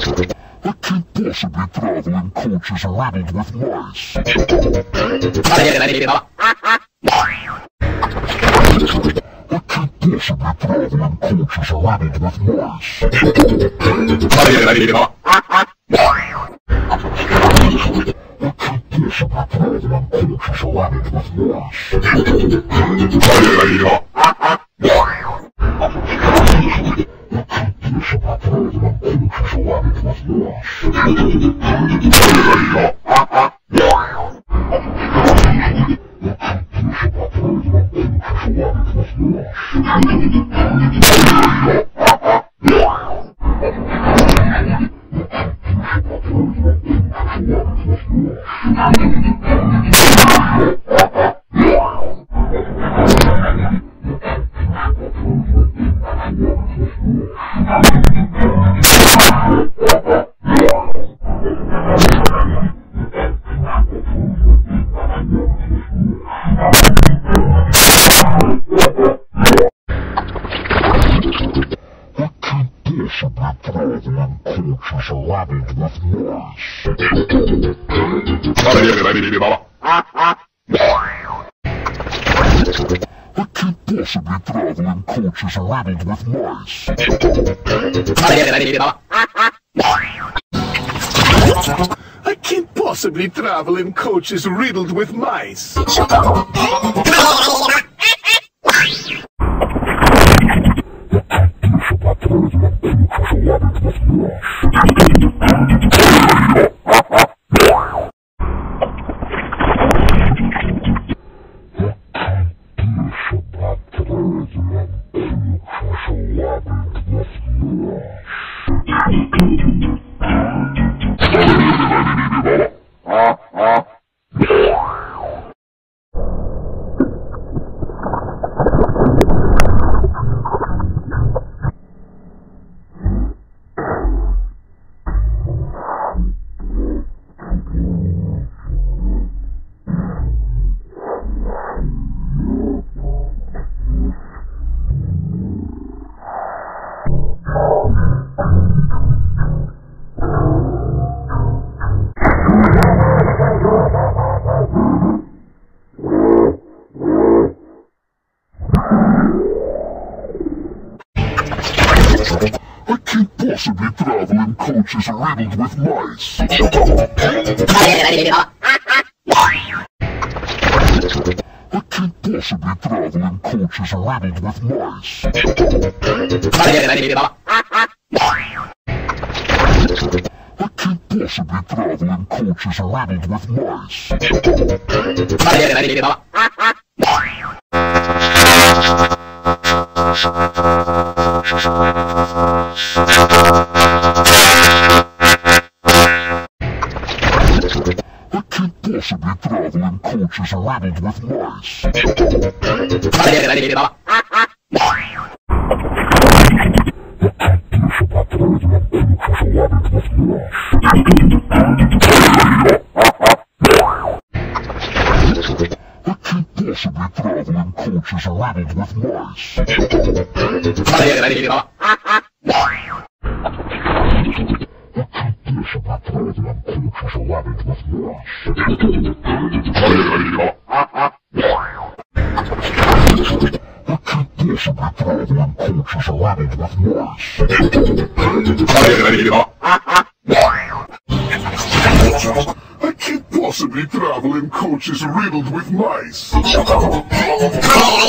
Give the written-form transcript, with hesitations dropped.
I can't possibly travel in coaches riddled with mice. I can't possibly travel in coaches riddled with mice. I can't possibly travel in coaches riddled with mice. I can't possibly travel in coaches riddled with mice. I can't possibly travel in coaches riddled with mice. I can't possibly travel in coaches riddled with mice. I can't possibly travel in coaches riddled with mice. I can't possibly travel in coaches riddled with mice. I can't possibly travel in coaches riddled with mice. I can't possibly travel in coaches riddled with mice. I can't possibly travel in coaches riddled with mice.